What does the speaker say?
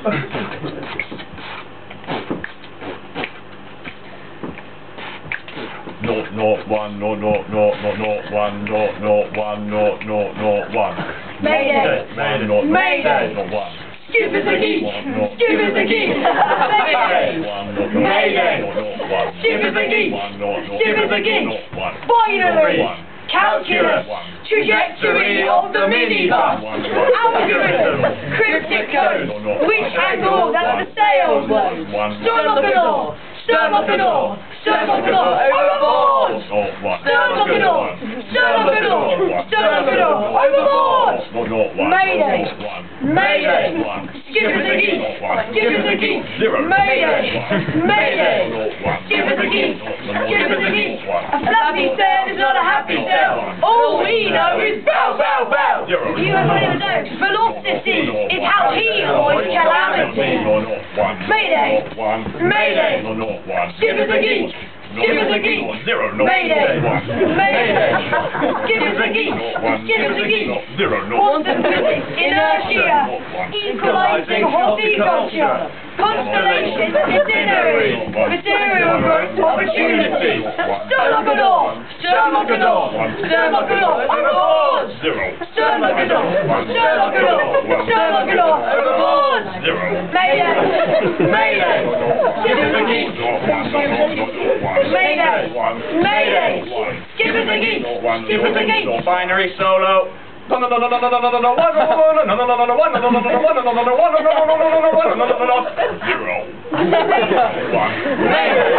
Not one. Mayday! Mayday! Not one. Stupid the geek! Stupid the geek! Mayday! Stupid the geek! Stupid the geek! Binary! Calculus! Trajectory of the minibus! Algorithm! Cryptic code! Which angle does the sails work? Sternockenor! Sternockenor! Sternockenor! Overboard! Sternockenor! Sternockenor! Sternockenor! Overboard! Mayday! Mayday! Skipper the geek! Skipper the geek! Mayday! Mayday! Skipper the geek! Skipper the geek! A flappy sail is not a happy sail. All we know is bow, bow, bow. You have never known. Velocity is how he avoids calamity. Mayday! Mayday! Skipper the geek! Skipper the geek! Mayday! Mayday! Skipper the geek! Skipper the geek! Quantum physics, inertia, equalizing horticulture, constellations, itinerary, material growth, opportunity. Sternockenor! Sternockenor! Sternockenor! Overboard! Sternockenor! Sternockenor! Sternockenor! Overboard! Mayday! Mayday! Skipper the geek! Mayday! Mayday! Skipper the geek! Skipper the geek! Binary solo. Zero. Mayday!